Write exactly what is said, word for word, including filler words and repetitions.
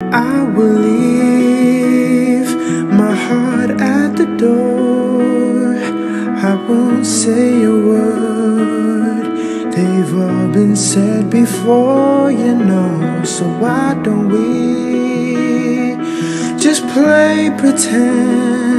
I will leave my heart at the door. I won't say a word, they've all been said before, you know. So why don't we just play pretend?